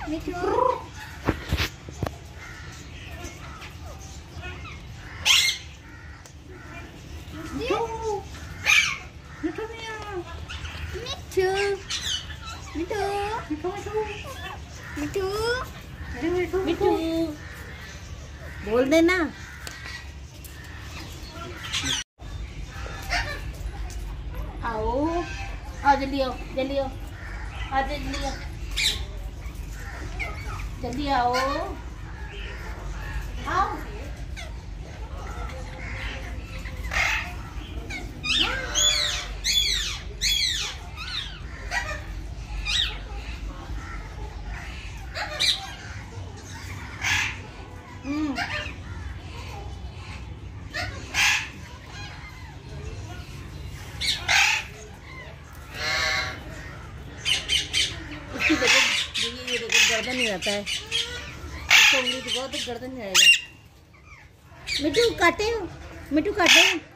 मिठू मिठू मिठू मिठू बोल देना। आओ आओ जल्दी आओ जल्दी आओ आ जल्दी आओ जल्दी आओ आओ। ये देखो गर्दन नहीं रहता है, इसको उंगली तो बहुत गर्दन नहीं रहेगा। मिठू काटे, मिठू काटे।